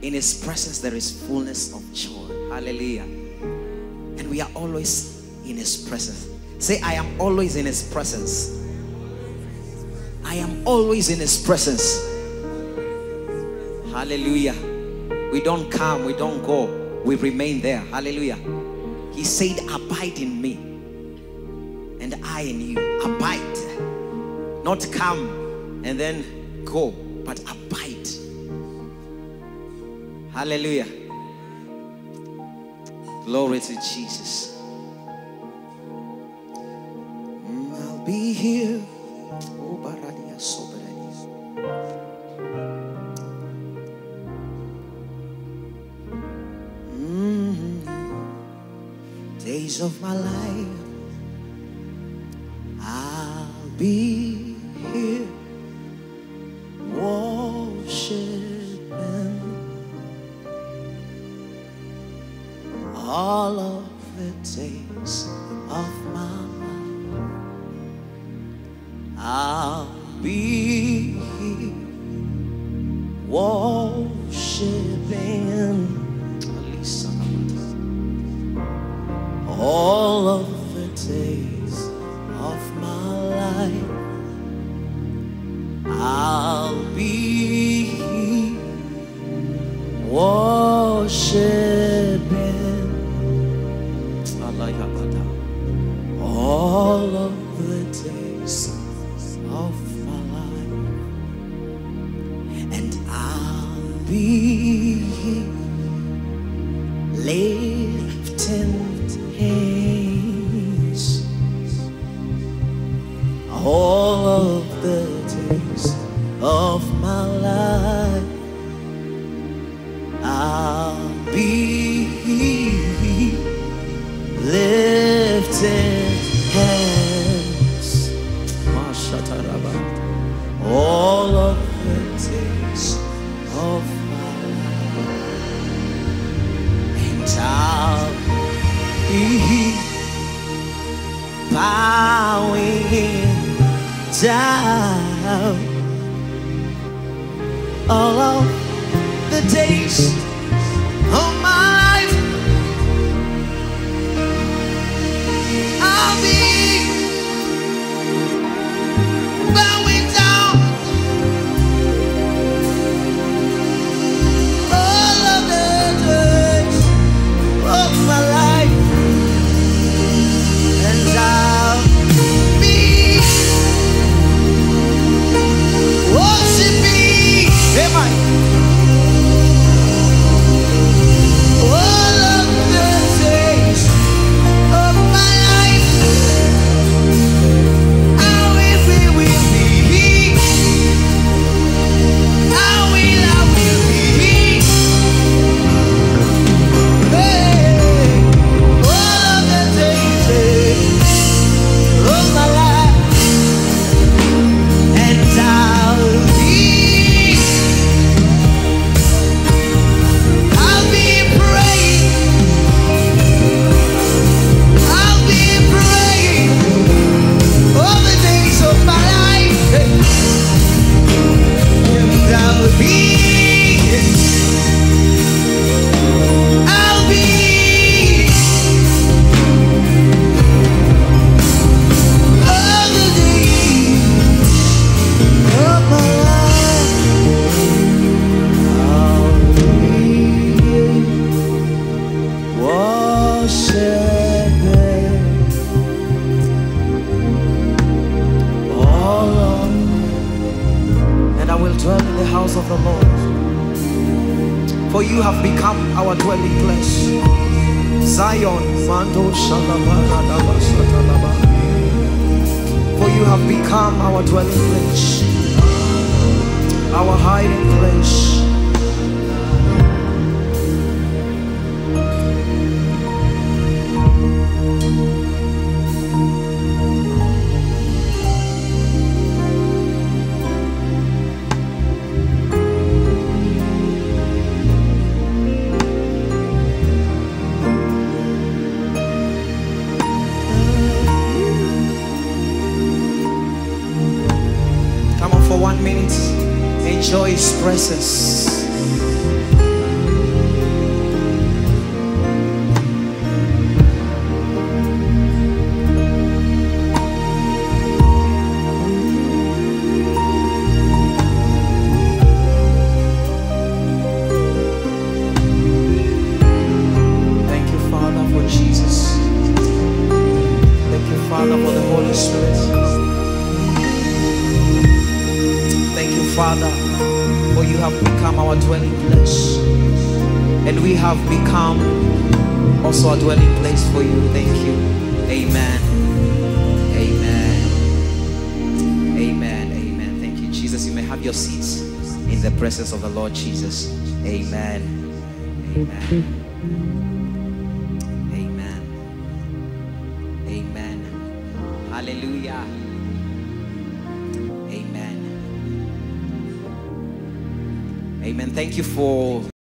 In His presence there is fullness of joy. Hallelujah. And we are always in His presence. Say, I am always in His presence. I am always in His presence. Hallelujah. We don't come, we don't go, we remain there. Hallelujah. He said, abide in me and I in you. Abide. Not come and then go, but abide. Hallelujah. Glory to Jesus. I'll be here. Oh, Baradia, so days of my life, I'll be here worshiping all of the days of my life. I'll be here worshiping all of the days of my life. I'll be here worshiping all of the days of my life. And I'll be here lifting hands all of the days of my life. I'll be lifting hands all of the days of my life. And I'll be bowing down all of the days of my life. I'll be bowing down all of the days of my life. And I'll be worshiping, amen, all of the days of my life. I will be, I will be, hey, all of the days of my life. And I'll be praying, I'll be praying all the days of my life. And I'll be all the days of my life. I'll be worshiping all of, and I will dwell in the house of the Lord. For you have become our dwelling place. Zion, Mando Shalabara, Satalaba. For you have become our dwelling place, our hiding place. Come on for 1 minute. Enjoy His presence. us, and we have become also a dwelling place for you. Thank you. Amen. Amen. Amen. Amen. Thank you, Jesus. You may have your seats in the presence of the Lord Jesus. Amen. Amen. Amen. Amen. Hallelujah. Amen. Amen. Thank you for